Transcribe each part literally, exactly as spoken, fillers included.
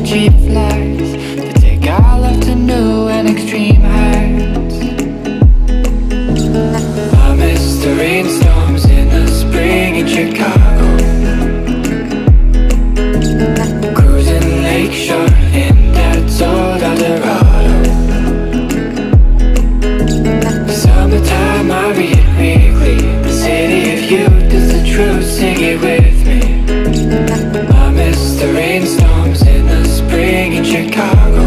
our cheap flights to take our love to new and extreme heights. I miss the rainstorms in the spring in Chicago, cruising lakeshore in that old Eldorado. Summertime, I read weekly, the city of youth is the truth, sing it with me. I miss the rainstorms in the spring in Chicago.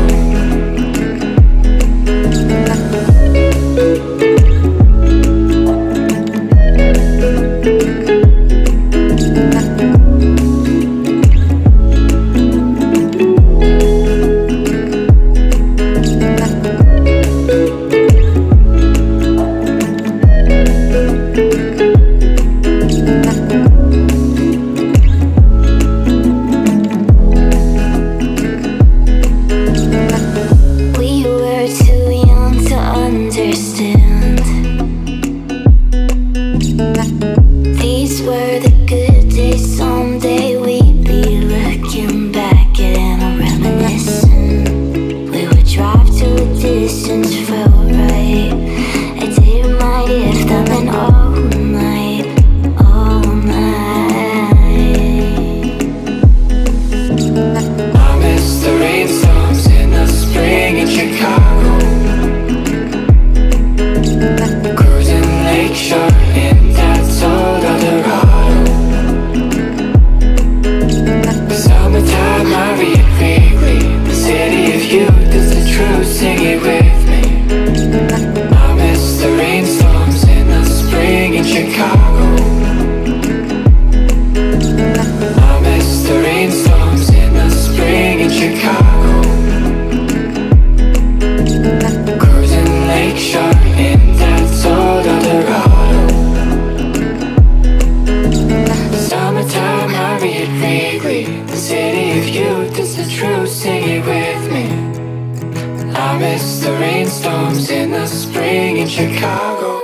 These were the good days, someday we'd be looking back at and reminiscing. We would drive to a distance, felt right. I didn't mind if that meant all night, all night. I miss the rainstorms in the spring in Chicago, cruising lakeshore in that old Eldorado. Summertime, I read weekly, the city of youth is the truth, sing it with me. I miss the rainstorms in the spring in Chicago. I miss the rainstorms in the spring in Chicago, cruising lakeshore in that old Eldorado. Summertime, I read weekly, the city of youth is the truth, sing it with me. I miss the rainstorms in the spring in Chicago.